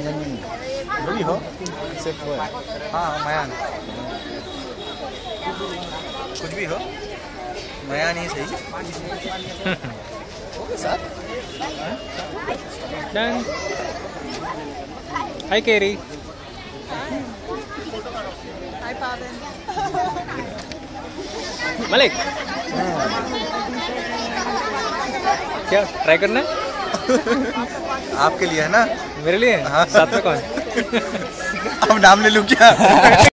जो भी हो सिर्फ वो है। हाँ मयान, कुछ भी हो मयान ही सही। Okay sir. Done. Hi Kerry. Hi Pawan. Malik क्या ट्राई करना है? आपके लिए है ना? मेरे लिए? हाँ। साथ में कौन? अब नाम ले लूँ क्या?